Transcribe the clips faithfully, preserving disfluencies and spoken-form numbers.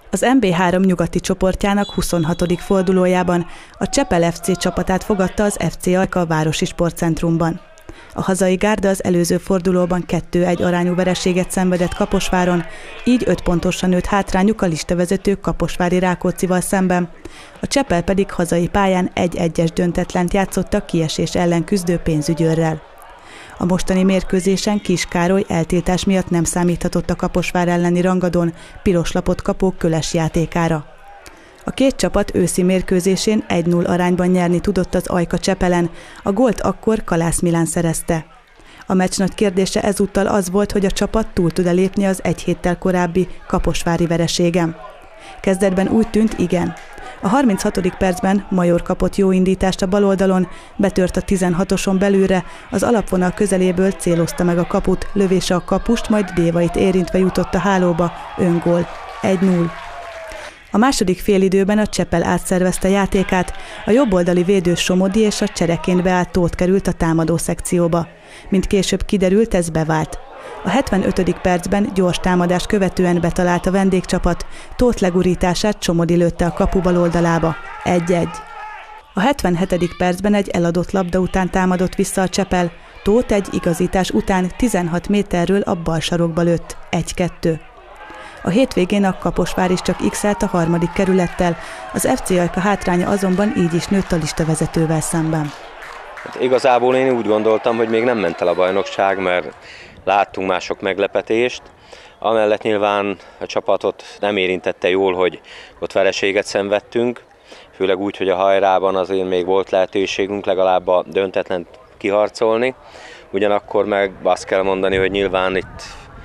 Az en bé három nyugati csoportjának huszonhatodik fordulójában a Csepel ef cé csapatát fogadta az ef cé Ajka a Városi Sportcentrumban. A hazai gárda az előző fordulóban kettő egy arányú vereséget szenvedett Kaposváron, így öt pontosan nőtt hátrányuk a listavezető Kaposvári Rákóczival szemben. A Csepel pedig hazai pályán egy egyes döntetlent játszott a kiesés ellen küzdő Pénzügyőrrel. A mostani mérkőzésen Kis Károly eltiltás miatt nem számíthatott a Kaposvár elleni rangadón piros lapot kapó Köles játékára. A két csapat őszi mérkőzésén egy null arányban nyerni tudott az Ajka Csepelen, a gólt akkor Kalász Milán szerezte. A meccs nagy kérdése ezúttal az volt, hogy a csapat túl tud-e lépni az egy héttel korábbi kaposvári vereségem. Kezdetben úgy tűnt, igen. A harminchatodik percben Major kapott jó indítást a baloldalon, betört a tizenhatoson belülre, az alapvonal közeléből célozta meg a kaput, lövése a kapust, majd Dévait érintve jutott a hálóba, öngól, egy null. A második félidőben a Csepel átszervezte játékát, a jobboldali védő Somodi és a csereként beállt Tóth került a támadó szekcióba. Mint később kiderült, ez bevált. A hetvenötödik percben gyors támadást követően betalált a vendégcsapat, Tóth legurítását Somodi lőtte a kapu bal oldalába, egy egy. A hetvenhetedik percben egy eladott labda után támadott vissza a Csepel, Tóth egy igazítás után tizenhat méterről a bal sarokba lőtt, egy kettő. A hétvégén a Kaposvár is csak x-elt a harmadik kerülettel, az ef cé Ajka hátránya azonban így is nőtt a listavezetővel szemben. Hát igazából én úgy gondoltam, hogy még nem ment el a bajnokság, mert láttunk már sok meglepetést. Amellett nyilván a csapatot nem érintette jól, hogy ott vereséget szenvedtünk, főleg úgy, hogy a hajrában azért még volt lehetőségünk legalább a döntetlent kiharcolni. Ugyanakkor meg azt kell mondani, hogy nyilván itt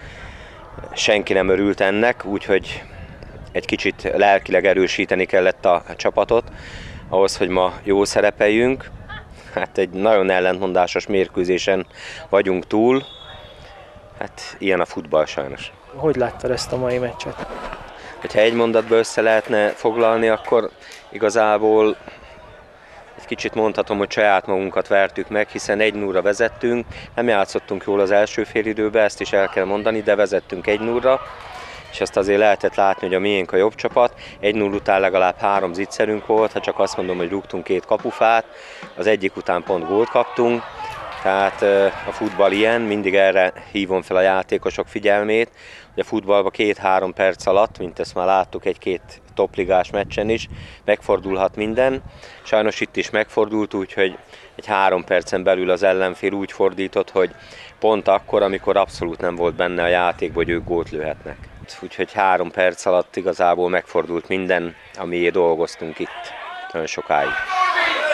senki nem örült ennek, úgyhogy egy kicsit lelkileg erősíteni kellett a csapatot, ahhoz, hogy ma jól szerepeljünk. Hát egy nagyon ellentmondásos mérkőzésen vagyunk túl, hát ilyen a futball sajnos. Hogy láttad ezt a mai meccset? Ha egy mondatba össze lehetne foglalni, akkor igazából egy kicsit mondhatom, hogy saját magunkat vertük meg, hiszen egy nullra vezettünk, nem játszottunk jól az első félidőben, ezt is el kell mondani, de vezettünk egy nullra, és azt azért lehetett látni, hogy a miénk a jobb csapat. egy null után legalább három zicserünk volt, ha csak azt mondom, hogy rúgtunk két kapufát, az egyik után pont gólt kaptunk, tehát a futball ilyen, mindig erre hívom fel a játékosok figyelmét, hogy a futballban két-három perc alatt, mint ezt már láttuk egy-két topligás meccsen is, megfordulhat minden. Sajnos itt is megfordult, úgyhogy egy három percen belül az ellenfél úgy fordított, hogy pont akkor, amikor abszolút nem volt benne a játékban, hogy ők gólt lőhetnek. Úgyhogy három perc alatt igazából megfordult minden, amiért dolgoztunk itt nagyon sokáig.